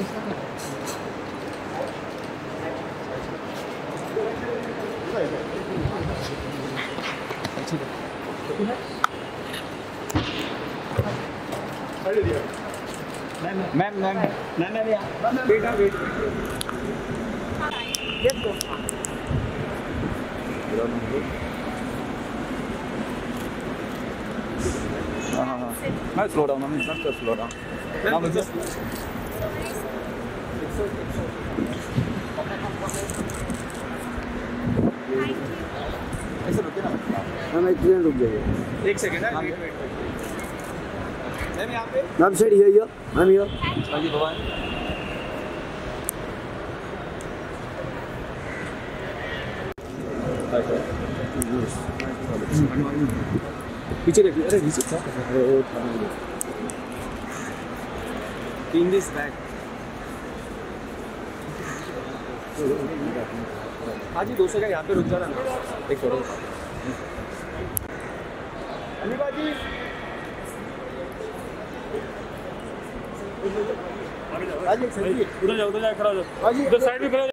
Ma'am बेटा wait हाँ मैं स्लो डाउन स्लो डाउन ऐसे रुके ना मैम एक सेकंड रुक जाइए। एक सेकंड है वेट मैम यहाँ पे ma'am sir here ma'am here हाँ जी भगवान पीछे देखिए अरे नीचे क्या इन दिस बैग हाँ जी 200 का यहाँ पे रुक जाना एक फोटो अलीबा जी उधर जाओ खड़ा हो जाओ उधर साइड में खड़ा